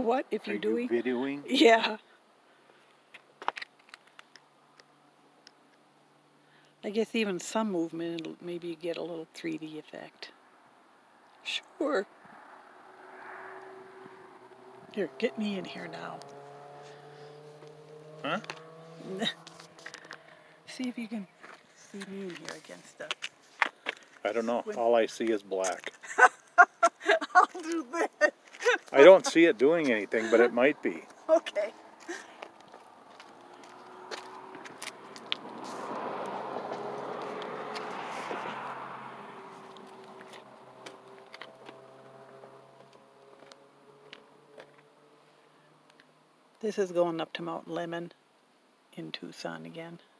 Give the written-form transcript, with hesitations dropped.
What? If you're doing? Are you videoing? Yeah. I guess even some movement, it'll maybe get a little 3D effect. Sure. Here, get me in here now. Huh? See if you can see me in here against the... I don't know. All I see is black. I'll do that. I don't see it doing anything, but it might be. Okay. This is going up to Mount Lemmon in Tucson again.